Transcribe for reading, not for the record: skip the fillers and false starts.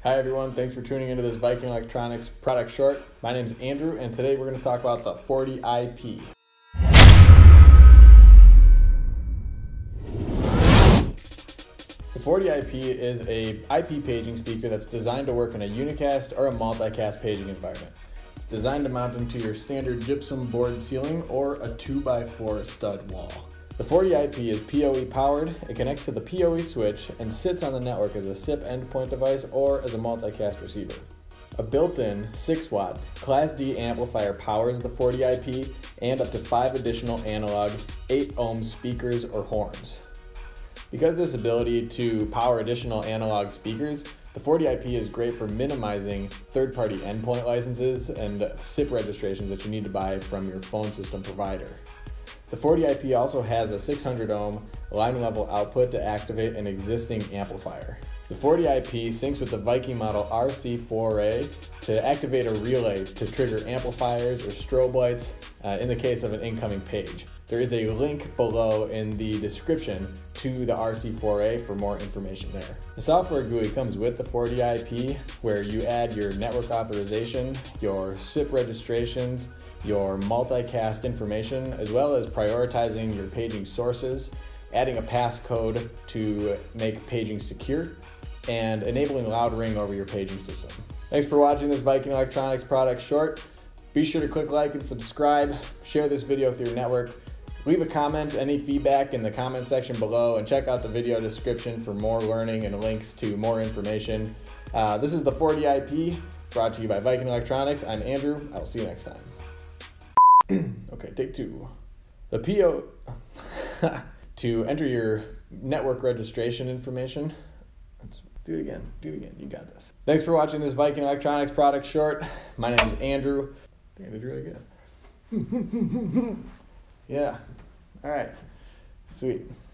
Hi everyone, thanks for tuning into this Viking Electronics product short. My name is Andrew and today we're going to talk about the 40IP. The 40IP is a IP paging speaker that's designed to work in a unicast or a multicast paging environment. It's designed to mount into your standard gypsum board ceiling or a 2x4 stud wall. The 40IP is PoE powered, it connects to the PoE switch and sits on the network as a SIP endpoint device or as a multicast receiver. A built-in 6-watt Class D amplifier powers the 40IP and up to 5 additional analog 8-ohm speakers or horns. Because of this ability to power additional analog speakers, the 40IP is great for minimizing third-party endpoint licenses and SIP registrations that you need to buy from your phone system provider. The 40IP also has a 600 ohm line level output to activate an existing amplifier. The 40IP syncs with the Viking model RC4A to activate a relay to trigger amplifiers or strobe lights in the case of an incoming page. There is a link below in the description to the RC4A for more information there. The software GUI comes with the 40IP where you add your network authorization, your SIP registrations, your multicast information, as well as prioritizing your paging sources, adding a passcode to make paging secure, and enabling loud ring over your paging system. Thanks for watching this Viking Electronics product short. Be sure to click like and subscribe, share this video through your network, leave a comment, any feedback in the comment section below, and check out the video description for more learning and links to more information. This is the 40IP, brought to you by Viking Electronics. I'm Andrew. I will see you next time. Okay, take two. The PO to enter your network registration information. Let's do it again. You got this. Thanks for watching this Viking Electronics product short. My name is Andrew. I think I did really good. Yeah. All right. Sweet.